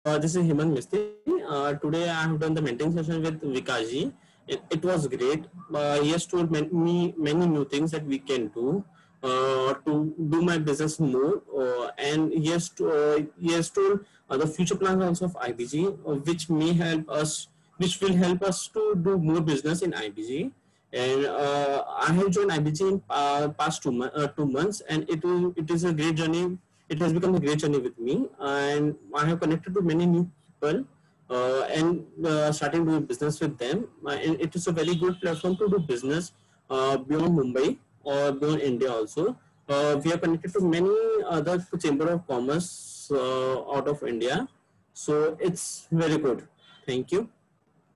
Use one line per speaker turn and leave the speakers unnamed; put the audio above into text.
This is Hemant Mistry. Today I have done the mentoring session with Vikaji. It was great. He has told me many new things that we can do to do my business more. And he has told the future plans also of IBG, which will help us to do more business in IBG. And I have joined IBG in past 2 months, and it is a great journey. It has become a great journey with me, and I have connected to many new people and starting doing business with them. And it is a very good platform to do business beyond Mumbai or beyond India also. We are connected to many other chamber of commerce out of India, so it's very good. Thank you.